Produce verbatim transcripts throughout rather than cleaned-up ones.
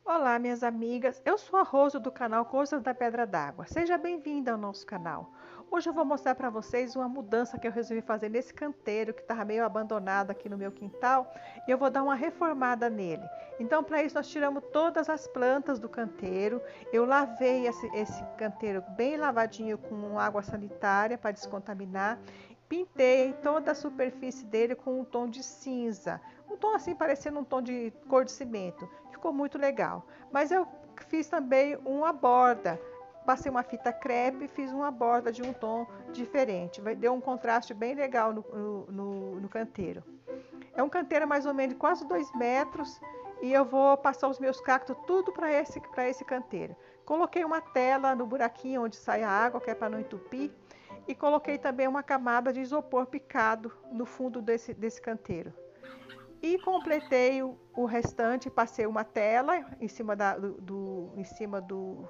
Olá, minhas amigas. Eu sou a Rosa do canal Coisas da Pedra d'Água. Seja bem-vinda ao nosso canal. Hoje eu vou mostrar para vocês uma mudança que eu resolvi fazer nesse canteiro que estava meio abandonado aqui no meu quintal e eu vou dar uma reformada nele. Então, para isso, nós tiramos todas as plantas do canteiro. Eu lavei esse, esse canteiro bem lavadinho com água sanitária para descontaminar. Pintei toda a superfície dele com um tom de cinza, um tom assim parecendo um tom de cor de cimento. Ficou muito legal. Mas eu fiz também uma borda. Passei uma fita crepe e fiz uma borda de um tom diferente. Deu um contraste bem legal no, no, no canteiro. É um canteiro mais ou menos de quase dois metros e eu vou passar os meus cactos tudo para esse, para esse canteiro. Coloquei uma tela no buraquinho onde sai a água, que é para não entupir. E coloquei também uma camada de isopor picado no fundo desse, desse canteiro. E completei o, o restante, passei uma tela em cima, da, do, do, em cima do,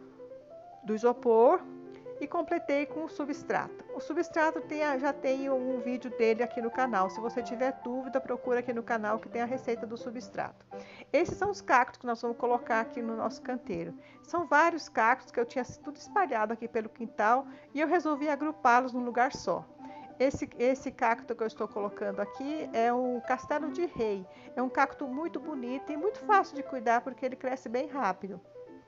do isopor e completei com o substrato. O substrato tem, já tem um vídeo dele aqui no canal. Se você tiver dúvida, procura aqui no canal que tem a receita do substrato. Esses são os cactos que nós vamos colocar aqui no nosso canteiro. São vários cactos que eu tinha tudo espalhado aqui pelo quintal e eu resolvi agrupá-los num lugar só. Esse, esse cacto que eu estou colocando aqui é um castelo de rei. É um cacto muito bonito e muito fácil de cuidar porque ele cresce bem rápido.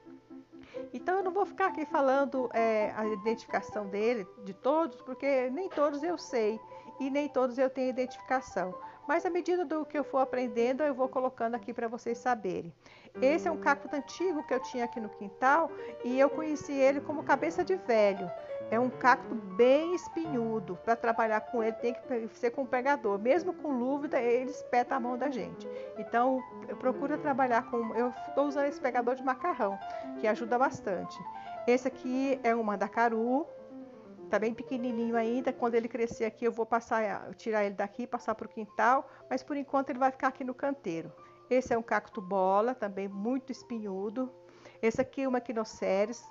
Então eu não vou ficar aqui falando é, a identificação dele, de todos, porque nem todos eu sei e nem todos eu tenho identificação. Mas à medida do que eu for aprendendo, eu vou colocando aqui para vocês saberem. Esse é um cacto antigo que eu tinha aqui no quintal e eu conheci ele como cabeça de velho. É um cacto bem espinhudo. Para trabalhar com ele tem que ser com pegador. Mesmo com luva, ele espeta a mão da gente. Então eu procuro trabalhar com... Eu estou usando esse pegador de macarrão, que ajuda bastante. Esse aqui é um mandacaru. Tá bem pequenininho ainda. Quando ele crescer aqui, eu vou passar, tirar ele daqui, passar para o quintal. Mas por enquanto ele vai ficar aqui no canteiro. Esse é um cacto bola, também muito espinhudo. Esse aqui é uma equinoceres.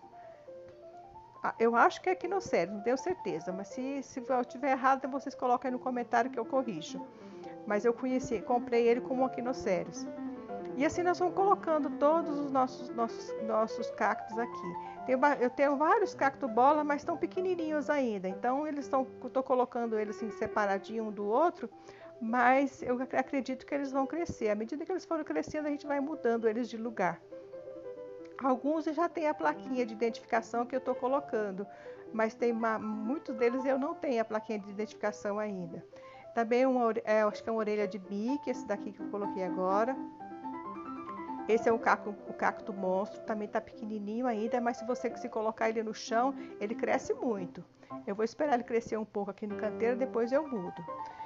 Eu acho que é equinoceres, não tenho certeza. Mas se, se eu estiver errado, vocês colocam aí no comentário que eu corrijo. Mas eu conheci, comprei ele como equinoceres. E assim nós vamos colocando todos os nossos, nossos, nossos cactos aqui. Eu tenho vários cactos bola, mas estão pequenininhos ainda. Então eles estão, estou colocando eles assim separadinho um do outro, mas eu acredito que eles vão crescer. À medida que eles forem crescendo, a gente vai mudando eles de lugar. Alguns já tem a plaquinha de identificação que eu estou colocando, mas tem uma, muitos deles eu não tenho a plaquinha de identificação ainda. Também uma, é, acho que é uma orelha de bique, esse daqui que eu coloquei agora. Esse é o cacto, o cacto monstro, também está pequenininho ainda, mas se você se colocar ele no chão, ele cresce muito. Eu vou esperar ele crescer um pouco aqui no canteiro, depois eu mudo.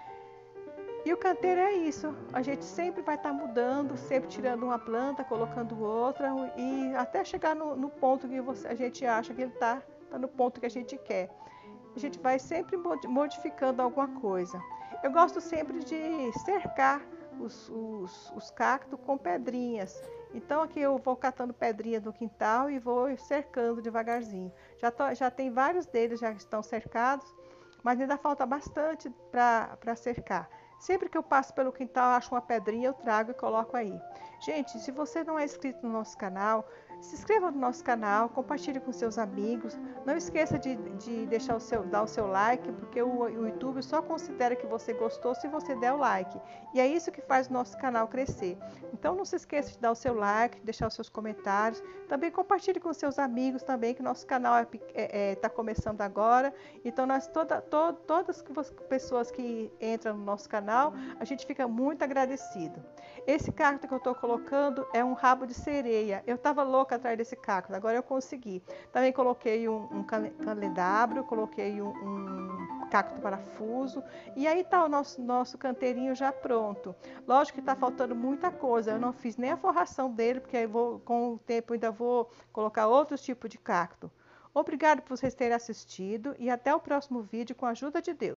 E o canteiro é isso, a gente sempre vai estar tá mudando, sempre tirando uma planta, colocando outra, e até chegar no, no ponto que você, a gente acha que ele está tá no ponto que a gente quer. A gente vai sempre modificando alguma coisa. Eu gosto sempre de cercar os, os, os cactos com pedrinhas. Então aqui eu vou catando pedrinha no quintal e vou cercando devagarzinho. Já, tô, já tem vários deles já estão cercados, mas ainda falta bastante para cercar. Sempre que eu passo pelo quintal, acho uma pedrinha, eu trago e coloco aí. Gente, se você não é inscrito no nosso canal, se inscreva no nosso canal, compartilhe com seus amigos. Não esqueça de, de deixar o seu, dar o seu like, porque o, o YouTube só considera que você gostou se você der o like. E é isso que faz o nosso canal crescer. Então não se esqueça de dar o seu like, deixar os seus comentários. Também compartilhe com seus amigos também, que nosso canal está é, é, tá começando agora. Então nós toda, to, todas as pessoas que entram no nosso canal, a gente fica muito agradecido. Esse cacto que eu estou colocando é um rabo de sereia. Eu estava louca atrás desse cacto, agora eu consegui. Também coloquei um, um candelabro, coloquei um, um cacto parafuso. E aí está o nosso, nosso canteirinho já pronto. Lógico que está faltando muita coisa. Eu não fiz nem a forração dele, porque eu vou, com o tempo ainda vou colocar outros tipos de cacto. Obrigado por vocês terem assistido e até o próximo vídeo com a ajuda de Deus.